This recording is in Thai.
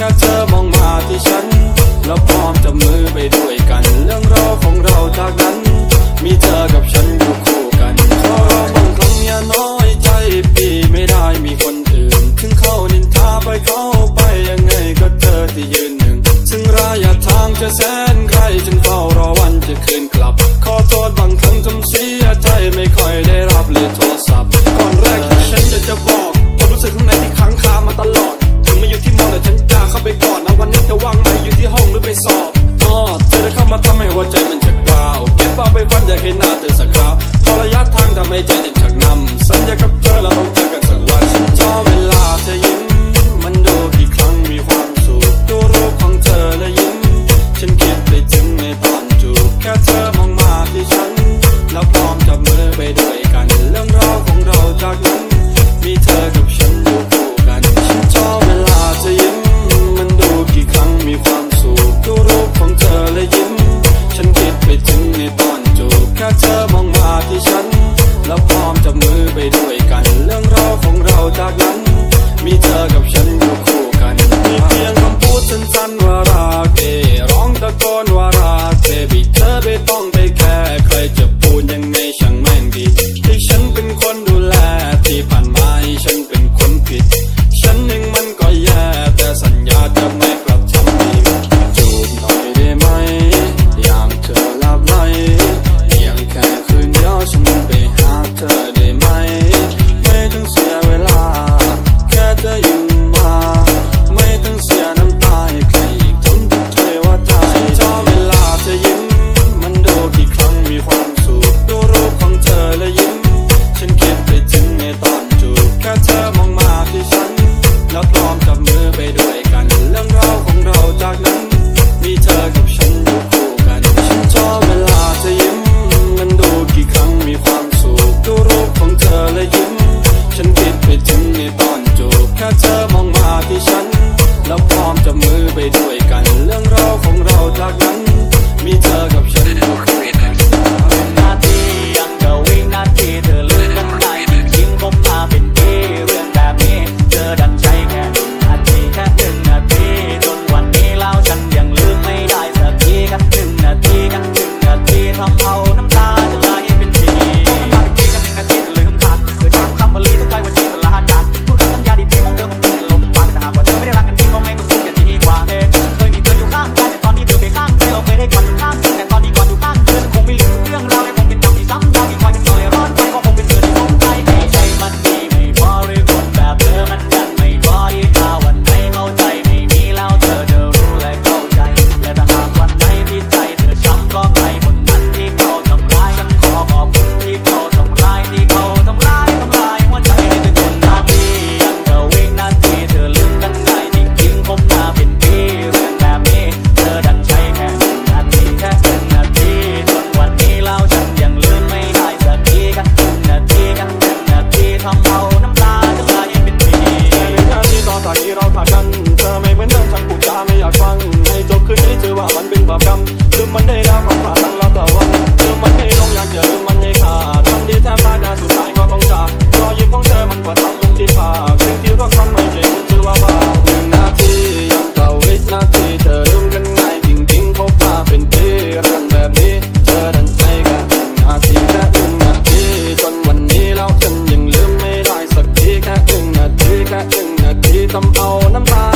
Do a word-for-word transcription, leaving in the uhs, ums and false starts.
ค่เธอมองมาที่ฉันแล้วพร้อมจะมือไปด้วยกันเรื่องราวของเราจากนั้นมีเธอกับฉันอยู่คู่กันขอร้องบางครั้งอย่าน้อยใจพี่ไม่ได้มีคนอื่นถึงเขานินทาไปเขาไปยังไงก็เธอที่ยืนหนึ่งซึ่งระยะทางจะแสนไกลฉันเฝ้ารอวันจะคืนกลับขอโทษบางครั้งทำเสียใจไม่ค่อยได้รับเลยโทรศัพท์ก่อนแรกที่ฉันจะจะบอกความรู้สึกข้างในที่ค้างคามาตลอดถึงมาอยู่ที่มอแต่ฉันจะเข้าไปก่อนนะวันนี้เธอว่างไหมอยู่ที่ห้องหรือไปสอบอ๋อเธอได้เข้ามาทำให้หัวใจมันจะกล้าวเก็บเอาไปฝันอยากเห็นหน้าเธอสักคราวพอระยะทางทำให้ใจฉันชักนำสัญญากับเธอเราต้องเจอกันสักวันฉันชอบเวลาเธอยิ้มมันดูกี่ครั้งมีความสุขดูรูปของเธอและยิ้มฉันคิดไปถึงในตอนจูบแค่เธอมองมาที่ฉันแล้วพร้อมจับมือไปด้วยกันเรื่องราวของเราจากนั้นมีเธอกับฉันอยู่คู่กันฉันชอบเวลาเธอยิ้มมันดูกี่ครั้งมีความสุขดูรูปของเธอและยิ้มฉันคิดไปถึงในตอนจูบแค่เธอมองมาที่ฉันแล้วพร้อมจับมือไปด้วยกันเรื่องราวของเราจากนั้นมีเธอกับฉันอยู่คู่กันมีเพียงคำพูดสั้นๆว่ารักเอร้องตะโกนว่ารักเบบี้เธอไม่ต้องไปแค่ใครจะพูดยังไงช่างแม่งดีที่ฉันเป็นคนดูแลที่ผ่านมาฉันเป็นคนผิดฉันเองมันก็แย่แต่สัญญาจะไม่กลับทำอีกจูบหน่อยได้ไหมอยากเธอหลับไหลเพียงแค่คืนเดียวฉันไปหาเธอได้ไหมไม่ต้องเสียเวลาแค่เธออยู่มาไม่ต้องเสียน้ำตาให้ใครอีกทนทุกเทวดาฉันชอบเวลาเธอยิ้มมันดูกี่ครั้งมีความสุขดูรูปของเธอและยิ้มฉันคิดไปถึงในตอนจูบแค่เธอมองมาที่ฉันแล้วพร้อมจับมือไปด้วยกันเรื่องราวของเราจากนั้นมีเธอกับฉันอยู่คู่กันฉันชอบเวลาเธอยิ้มมันดูกี่ครั้งมีความสุขดูรูปของเธอและยิ้มฉันคิดไปถึงในตอนจูบแค่เธอมองมาที่ฉันแล้วพร้อมจับมือไปด้วยกันเรื่องราวของเราจากนั้นมีเธอกับฉันอยู่คู่กันนาทียังก็วินาทีเธอลืมกันได้จริงผมมาเป็นปีเรื่องแบบนี้เธอดันใจแค่หนึ่งนาทีแค่หนึ่งนาทีจนวันนี้แล้วฉันยังลืมไม่ได้สักทีกันหนึ่งนาทีกันหนึ่งนาทีทำเอาน้ำตาจะไหลเป็นทีน้ำตาเป็นทีกันหนึ่งนาทีจะลืมขาดเกิดจากคำว่าลีต้องใจวันนี้ตลาดการพูดคำสัญญาดีๆของเธอมันเป็นลมปากแต่หากว่าเธอไม่ได้รักกันจริงก็ไม่ต้องพูดอย่างดีกว่าเองเคยมีเธออยู่ข้างกายแต่ตอนนี้เธอไปข้างใจเราเคยได้กอดอยู่ข้างแต่ตอนนี้กอดอยู่ข้างเธอคงไม่ลืมเรื่องราวและคงเป็นจำที่ซ้ำยาวอีกวันจะเคยร้อนใจก็คงเป็นเธอที่สนใจไม่ใช่มันมีไม่พอหรือคนแบบเธอมันยังไม่พอที่ถ้าวันไหนเข้าใจไม่มีแล้วเธอจะรู้และเข้าใจและถ้าหากวันไหนที่ใจเธอช้ำก็ใครคนนั้นที่เขาทำร้ายฉันขอขอบคุณที่เขาทำร้ายที่เขาทำร้ายทำลายหัวใจในทุกนาทียังก็วินาทีเธอลืมกันได้จริงๆผมมาเป็นปีเรื่องแบบนี้เธอดันใช้แค่หนึ่งนาทีแค่หนึ่งนาทีจนวันนี้แล้วฉันยังลืมไม่ได้สักทีกันหนึ่งนาทีกันหนึ่งนาทีทำเอาน้ำตาจะไหลเป็นปีในนาทีตอนตอนนี้เราขาดกันเธอไม่เหมือนเดิมฉันพูดจาไม่อยากฟังให้จบคืนนี้ถือว่ามันเป็นบาปกรรมลืมมันได้แล้วความผ่านตั้งแล้วแต่วันลืมมันให้ลงอยากจะลืมมันให้ขาดทำดีแทบตายแต่สุดท้ายก็ต้องจากรอยยิ้มของเธอมันกว่าทำลงที่ปากสิ่งที่เราทำไม่ใช่คุณถือว่าบาปหนึ่งนาทียังเก่าวินาทีเธอลืมกันง่ายจริงๆพบมาเป็นปีเรื่องแบบนี้เธอดันใจกันหนึ่งนาทีแค่หนึ่งนาทีจนวันนี้แล้วฉันยังลืมไม่ได้สักทีแค่หนึ่งนาทีแค่หนึ่งนาทีทำเอาน้ำตา